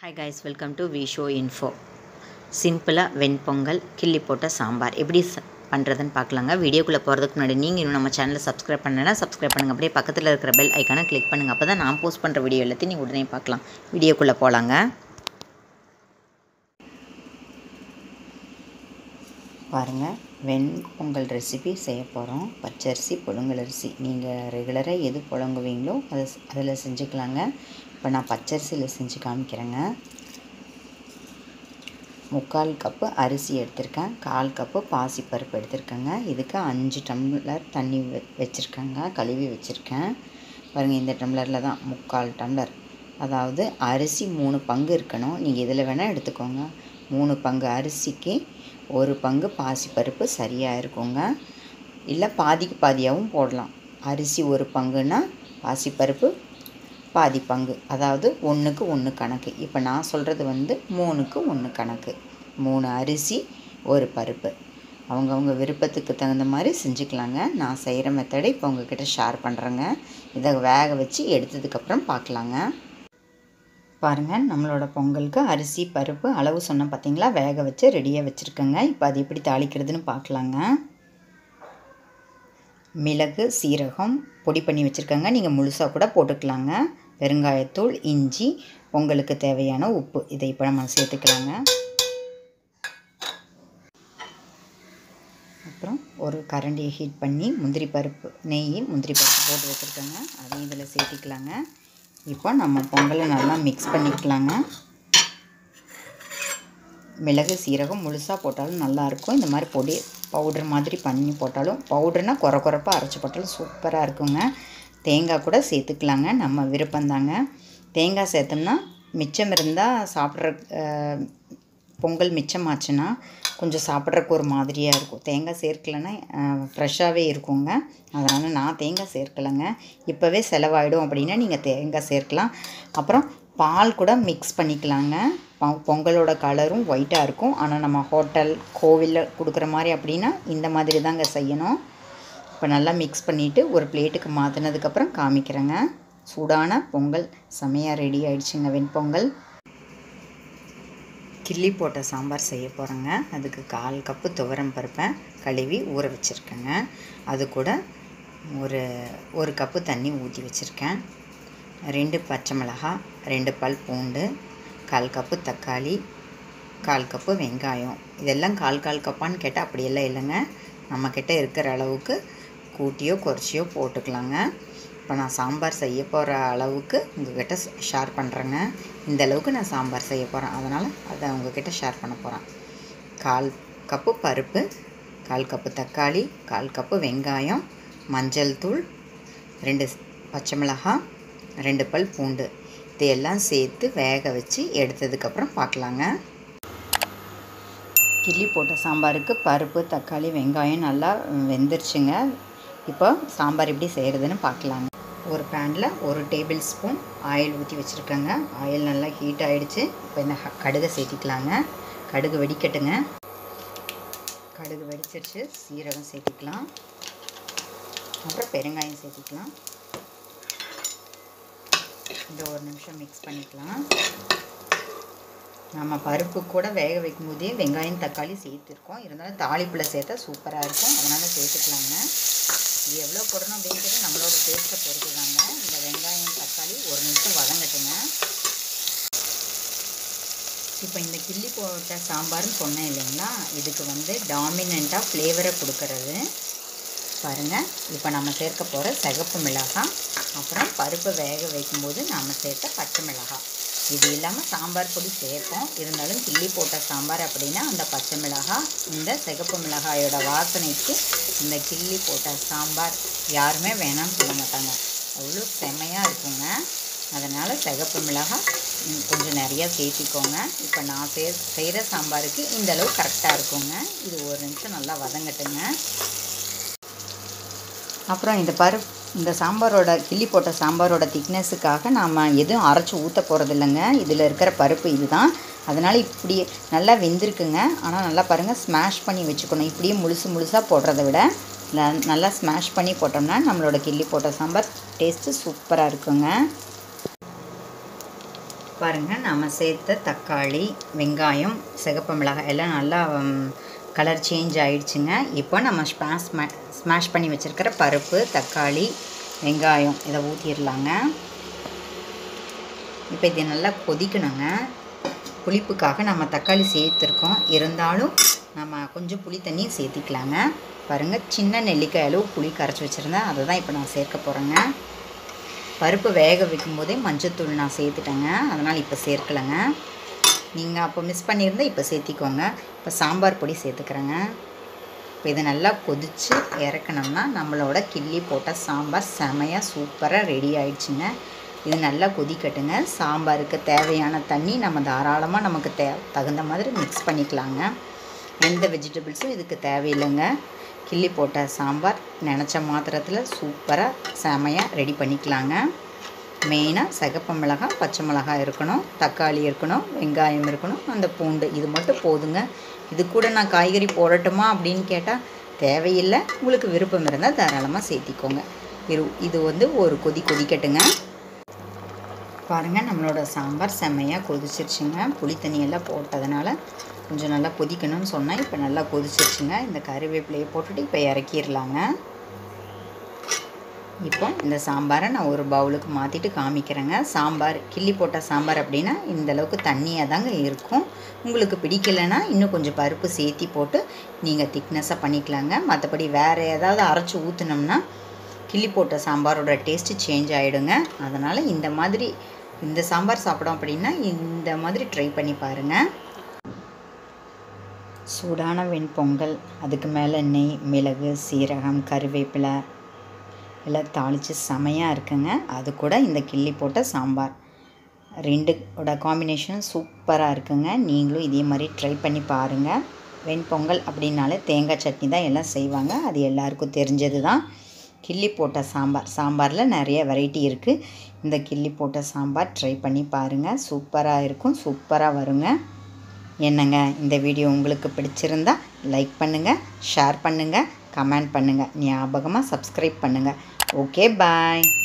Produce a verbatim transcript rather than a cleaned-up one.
Hi guys, welcome to V Show Info. சிம்பிளாக வெண் பொங்கல் கிள்ளி போட்ட சாம்பார் எப்படி பண்ணுறதுன்னு பார்க்கலாங்க. வீடியோக்குள்ளே போகிறதுக்கு முன்னாடி நீங்கள் இன்னும் நம்ம சேனலை சப்ஸ்கிரைப் பண்ணலைன்னா சப்ஸ்கிரைப் பண்ணுங்கள். அப்படியே பக்கத்தில் இருக்கிற பெல் ஐக்கானை கிளிக் பண்ணுங்கள். அப்போ தான் நான் போஸ்ட் பண்ணுற வீடியோ எல்லாத்தையும் நீங்கள் உடனே பார்க்கலாம். வீடியோக்குள்ளே போகலாங்க. பாருங்கள், வெண் பொங்கல் ரெசிபி செய்ய போகிறோம். பச்சரிசி புழுங்கல் அரிசி நீங்கள் ரெகுலராக எது புழங்குவீங்களோ அதை அதில் செஞ்சுக்கலாங்க. இப்போ நான் பச்சரிசியில் செஞ்சு காமிக்கிறேங்க. முக்கால் கப்பு அரிசி எடுத்திருக்கேன், கால் கப்பு பாசிப்பருப்பு எடுத்திருக்கேங்க. இதுக்கு அஞ்சு டம்ளர் தண்ணி வெ வச்சுருக்கேங்க கழுவி வச்சுருக்கேன். பாருங்கள், இந்த டம்ளரில் தான் முக்கால் டம்ளர், அதாவது அரிசி மூணு பங்கு இருக்கணும். நீங்கள் இதில் வேணால் எடுத்துக்கோங்க. மூணு பங்கு அரிசிக்கு ஒரு பங்கு பாசிப்பருப்பு சரியாக இருக்குங்க. இல்லை பாதிக்கு பாதியாகவும் போடலாம். அரிசி ஒரு பங்குன்னா பாசிப்பருப்பு பாதி பங்கு, அதாவது ஒன்றுக்கு ஒன்று கணக்கு. இப்போ நான் சொல்கிறது வந்து மூணுக்கு ஒன்று கணக்கு. மூணு அரிசி ஒரு பருப்பு, அவங்கவுங்க விருப்பத்துக்கு தகுந்த மாதிரி செஞ்சுக்கலாங்க. நான் செய்கிற மெத்தடை இப்போ உங்கள்கிட்ட ஷேர் பண்ணுறேங்க. இதை வேக வச்சு எடுத்ததுக்கப்புறம் பார்க்கலாங்க. பாருங்கள், நம்மளோட பொங்கலுக்கு அரிசி பருப்பு அளவு சொன்ன பார்த்தீங்களா, வேக வச்சு ரெடியாக வச்சுருக்கேங்க. இப்போ அது எப்படி தாளிக்கிறதுன்னு பார்க்கலாங்க. மிளகு சீரகம் பொடி பண்ணி வச்சுருக்கேங்க, நீங்கள் முழுசாக கூட போட்டுக்கலாங்க. பெருங்காயத்தூள், இஞ்சி, பொங்கலுக்கு தேவையான உப்பு, இதை இப்போ நம்ம சேர்த்துக்கலாங்க. அப்புறம் ஒரு கரண்டியை ஹீட் பண்ணி முந்திரி பருப்பு நெய் முந்திரி பருப்பு போட்டு வச்சுருக்கேங்க, அதையும் இதில் சேர்த்திக்கலாங்க. இப்போ நம்ம பொங்கலை நல்லா மிக்ஸ் பண்ணிக்கலாங்க. மிளகு சீரகம் முழுசாக போட்டாலும் நல்லாயிருக்கும். இந்த மாதிரி பொடி பவுடர் மாதிரி பண்ணி போட்டாலும், பவுடர்னால் குறை குறைப்பாக அரைச்சி போட்டாலும் சூப்பராக இருக்குங்க. தேங்காய் கூட சேர்த்துக்கலாங்க, நம்ம விருப்பந்தாங்க. தேங்காய் சேர்த்தோம்னா மிச்சம் இருந்தால் சாப்பிட்ற பொங்கல் மிச்சமாச்சுன்னா கொஞ்சம் சாப்பிட்றக்கு ஒரு மாதிரியாக இருக்கும். தேங்காய் சேர்க்கலைன்னா ஃப்ரெஷ்ஷாகவே இருக்குங்க. அதனால் நான் தேங்காய் சேர்க்கலைங்க. இப்போவே செலவாயிடும் அப்படின்னா நீங்கள் தேங்காய் சேர்க்கலாம். அப்புறம் பால் கூட மிக்ஸ் பண்ணிக்கலாங்க. பொங்கலோட கலரும் ஒயிட்டாக இருக்கும். ஆனால் நம்ம ஹோட்டல் கோவிலில் கொடுக்குற மாதிரி அப்படின்னா இந்த மாதிரி தாங்க செய்யணும். இப்போ நல்லா மிக்ஸ் பண்ணிவிட்டு ஒரு பிளேட்டுக்கு மாற்றினதுக்கப்புறம் காமிக்கிறேங்க. சூடான பொங்கல் செமையாக ரெடி ஆகிடுச்சுங்க. வெண்பொங்கல் கிள்ளி போட்ட சாம்பார் செய்ய போகிறேங்க. அதுக்கு கால் கப்பு துவரம் பருப்பை கழுவி ஊற வச்சுருக்கேங்க. அது கூட ஒரு ஒரு கப்பு தண்ணி ஊற்றி வச்சுருக்கேன். ரெண்டு பச்சை மிளகாய், ரெண்டு பல் பூண்டு, கால் கப்பு தக்காளி, கால் கப்பு வெங்காயம். இதெல்லாம் கால் கால் கப்பான்னு கேட்டால் அப்படியெல்லாம் இல்லைங்க. நம்மக்கிட்ட இருக்கிற அளவுக்கு கூட்டியோ குறைச்சியோ போட்டுக்கலாங்க. இப்போ நான் சாம்பார் செய்ய போகிற அளவுக்கு உங்கள்கிட்ட ஷேர் பண்ணுறேங்க. இந்த அளவுக்கு நான் சாம்பார் செய்ய போகிறேன், அதனால் அதை உங்கள்கிட்ட ஷேர் பண்ண போகிறேன். கால் கப்பு பருப்பு, கால் கப்பு தக்காளி, கால் கப்பு வெங்காயம், மஞ்சள் தூள், ரெண்டு பச்சை மிளகாய், ரெண்டு பல் பூண்டு, இதையெல்லாம் சேர்த்து வேக வச்சு எடுத்ததுக்கப்புறம் பார்க்கலாங்க. கிள்ளி போட்ட சாம்பாருக்கு பருப்பு தக்காளி வெங்காயம் நல்லா வெந்துருச்சுங்க. இப்போ சாம்பார் எப்படி செய்கிறதுன்னு பார்க்கலாங்க. ஒரு பேனில் ஒரு டேபிள் ஸ்பூன் ஆயில் ஊற்றி வச்சுருக்கேங்க. ஆயில் நல்லா ஹீட் ஆகிடுச்சு. இப்போ இந்த கடுகை சேர்த்திக்கலாங்க. கடுகு வெடிக்கட்டுங்க. கடுகு வெடிச்சிருச்சு. சீரகம் சேர்த்திக்கலாம். அப்புறம் பெருங்காயம் சேர்த்திக்கலாம். இந்த ஒரு நிமிஷம் மிக்ஸ் பண்ணிக்கலாம். நம்ம பருப்பு கூட வேக வைக்கும் போதே வெங்காயம் தக்காளி சேர்த்துருக்கோம். இருந்தாலும் தாளிப்பில் சேர்த்தா சூப்பராக இருக்கும், அதனால் சேர்த்துக்கலாங்க. இது எவ்வளோ போடணும் அப்படிங்கிறது நம்மளோட டேஸ்ட்டை பொறுத்து தாங்க. இந்த வெங்காயம் தக்காளி ஒரு நிமிஷம் வதங்கட்டுங்க. இப்போ இந்த கிள்ளி போட்ட சாம்பார்னு சொன்னேன் இல்லைங்களா, இதுக்கு வந்து டாமினண்ட்டாக ஃப்ளேவரை கொடுக்கறது பாருங்கள். இப்போ நம்ம சேர்க்க போகிற சிகப்பு மிளகாய், அப்புறம் பருப்பை வேக வைக்கும்போது நாம் சேர்த்த பச்சை மிளகாய், இது இல்லாமல் சாம்பார் பொடி சேர்ப்போம். இருந்தாலும் கிள்ளி போட்ட சாம்பார் அப்படின்னா அந்த பச்சை மிளகாய், இந்த சிகப்பு மிளகாயோட வாசனைக்கு இந்த கிள்ளி போட்ட சாம்பார் யாருமே வேணாம்னு சொல்ல மாட்டாங்க, அவ்வளோ செமையாக இருக்குங்க. அதனால் சிகப்பு மிளகாய் கொஞ்சம் நிறையா சேர்த்திக்கோங்க. இப்போ நான் சே செய்கிற சாம்பாருக்கு இந்தளவு கரெக்டாக இருக்குங்க. இது ஒரு நிமிஷம் நல்லா வதங்கட்டுங்க. அப்புறம் இந்த பருப்பு இந்த சாம்பாரோட கிள்ளி போட்ட சாம்பாரோட திக்னஸுக்காக நாம் எதுவும் அரைச்சி ஊற்ற போகிறது இல்லைங்க. இதில் இருக்கிற பருப்பு இது தான், அதனால் இப்படி நல்லா வெந்திருக்குங்க. ஆனால் நல்லா பாருங்கள், ஸ்மாஷ் பண்ணி வச்சுக்கணும். இப்படியே முழுசு முழுசாக போடுறத விட நல்லா ஸ்மாஷ் பண்ணி போட்டோம்னா நம்மளோட கிள்ளி போட்ட சாம்பார் டேஸ்ட்டு சூப்பராக இருக்குங்க. பாருங்கள், நம்ம சேர்த்த தக்காளி, வெங்காயம், சிகப்பு மிளகாய் எல்லாம் நல்லா கலர் சேஞ்ச் ஆகிடுச்சுங்க. இப்போ நம்ம ஸ்மாஷ் ஸ்மாஷ் பண்ணி வச்சுருக்கிற பருப்பு, தக்காளி, வெங்காயம் இதை ஊற்றிடலாங்க. இப்போ இது நல்லா கொதிக்கணுங்க. புளிப்புக்காக நம்ம தக்காளி சேர்த்துருக்கோம், இருந்தாலும் நம்ம கொஞ்சம் புளி தண்ணி சேர்த்திக்கலாங்க. பாருங்கள், சின்ன நெல்லிக்காய் அளவு புளி கரைச்சி வச்சுருந்தேன், அதை தான் இப்போ நான் சேர்க்க போகிறேங்க. பருப்பு வேக வைக்கும் போதே மஞ்சத்தூள் நான் சேர்த்துட்டேங்க, அதனால் இப்போ சேர்க்கலைங்க. நீங்கள் அப்போ மிஸ் பண்ணியிருந்தால் இப்போ சேர்த்திக்கோங்க. இப்போ சாம்பார் பொடி சேர்த்துக்கிறேங்க. இப்போ இதை நல்லா கொதித்து இறக்கணும்னா நம்மளோட கிள்ளி போட்ட சாம்பார் செமையாக சூப்பராக ரெடி ஆயிடுச்சுங்க. இது நல்லா கொதிக்கட்டுங்க. சாம்பாருக்கு தேவையான தண்ணி நம்ம தாராளமாக நமக்கு தே தகுந்த மாதிரி மிக்ஸ் பண்ணிக்கலாங்க. எந்த வெஜிடபிள்ஸும் இதுக்கு தேவையில்லைங்க. கிள்ளி போட்ட சாம்பார் நினச்ச மாத்திரத்தில் சூப்பராக செமையாக ரெடி பண்ணிக்கலாங்க. மெயினாக சிகப்பு மிளகாய், பச்சை மிளகாய் இருக்கணும், தக்காளி இருக்கணும், வெங்காயம் இருக்கணும், அந்த பூண்டு, இது மட்டும் போதுங்க. இது கூட நான் காய்கறி போடட்டுமா அப்படின்னு கேட்டால் தேவையில்லை. உங்களுக்கு விருப்பம் இருந்தால் தாராளமாக சேர்த்திக்கோங்க. இரு இது வந்து ஒரு கொதி கொதிக்கட்டுங்க. பாருங்கள், நம்மளோட சாம்பார் செம்மையாக கொதிச்சிருச்சுங்க. புளி தண்ணியெல்லாம் போட்டதுனால கொஞ்சம் நல்லா கொதிக்கணும்னு சொன்னால் இப்போ நல்லா கொதிச்சிருச்சுங்க. இந்த கறிவேப்பிலையை போட்டுட்டு இப்போ இறக்கிடலாங்க. இப்போ இந்த சாம்பாரை நான் ஒரு பவுலுக்கு மாற்றிட்டு காமிக்கிறேங்க. சாம்பார் கிள்ளி போட்ட சாம்பார் அப்படின்னா இந்தளவுக்கு தண்ணியாக தாங்க இருக்கும். உங்களுக்கு பிடிக்கலைன்னா இன்னும் கொஞ்சம் பருப்பு சேர்த்தி போட்டு நீங்கள் திக்னஸாக பண்ணிக்கலாங்க. மற்றபடி வேறு ஏதாவது அரைச்சி ஊற்றினோம்னா கிள்ளி போட்ட சாம்பாரோட டேஸ்ட்டு சேஞ்ச் ஆகிடுங்க. அதனால் இந்த மாதிரி இந்த சாம்பார் சாப்பிடும் அப்படின்னா இந்த மாதிரி ட்ரை பண்ணி பாருங்கள். சூடான வெண்பொங்கல், அதுக்கு மேலே நெய், மிளகு, சீரகம், கருவேப்பிலை எல்லாம் தாளித்து செமையாக இருக்குங்க. அது கூட இந்த கிள்ளி போட்ட சாம்பார் ரெண்டோட காம்பினேஷன் சூப்பராக இருக்குங்க. நீங்களும் இதே மாதிரி ட்ரை பண்ணி பாருங்கள். வெண்பொங்கல் அப்படின்னாலே தேங்காய் சட்னி தான் எல்லாம் செய்வாங்க, அது எல்லாருக்கும் தெரிஞ்சது தான். கிள்ளி போட்ட சாம்பார், சாம்பாரில் நிறைய வெரைட்டி இருக்குது. இந்த கிள்ளி போட்ட சாம்பார் ட்ரை பண்ணி பாருங்கள், சூப்பராக இருக்கும், சூப்பராக வருங்க. என்னங்க, இந்த வீடியோ உங்களுக்கு பிடிச்சிருந்தா லைக் பண்ணுங்கள், ஷேர் பண்ணுங்கள், கமெண்ட் பண்ணுங்கள், ஞாபகமாக சப்ஸ்கிரைப் பண்ணுங்கள். ஓகே, பாய்.